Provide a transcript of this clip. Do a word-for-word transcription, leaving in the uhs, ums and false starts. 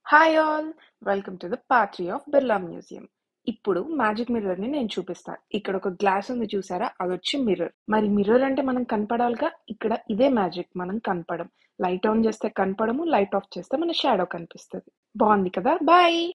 Hi all! Welcome to the part three of Birla museum. ఇప్పుడు magic mirror ని నేను చూపిస్తా. ఇక్కడ ఒక గ్లాస్ ఉంది చూసారా? అదొచ్చి మిర్రర్. మరి మిర్రర్ అంటే మనం కనపడాలిగా. ఇక్కడ ఇదే మ్యాజిక్, మనం కనపడం. లైట్ ఆన్ చేస్తే కనపడము, లైట్ ఆఫ్ చేస్తే మన షాడో కనిపిస్తుంది. బాగుంది కదా? బాయ్.